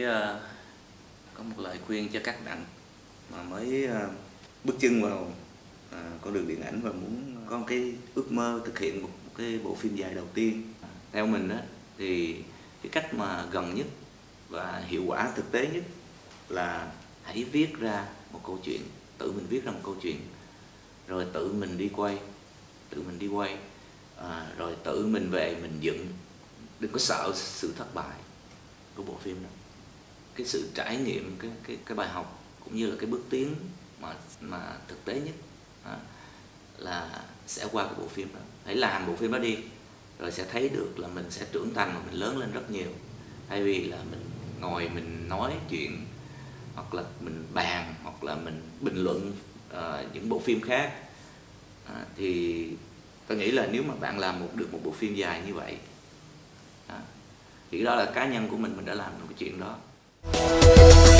có một lời khuyên cho các bạn mà mới bước chân vào con đường điện ảnh và muốn có một cái ước mơ thực hiện một cái bộ phim dài đầu tiên. Theo mình á, thì cái cách mà gần nhất và hiệu quả thực tế nhất là hãy viết ra một câu chuyện, tự mình viết ra một câu chuyện, rồi tự mình đi quay, rồi tự mình về mình dựng. Đừng có sợ sự thất bại của bộ phim đó. Cái sự trải nghiệm, cái bài học cũng như là cái bước tiến mà thực tế nhất là sẽ qua cái bộ phim đó. Hãy làm bộ phim đó đi, rồi sẽ thấy được là mình sẽ trưởng thành và mình lớn lên rất nhiều. Thay vì là mình ngồi mình nói chuyện, hoặc là mình bàn, hoặc là mình bình luận những bộ phim khác, thì tôi nghĩ là nếu mà bạn làm được một bộ phim dài như vậy, thì đó là cá nhân của mình đã làm được cái chuyện đó.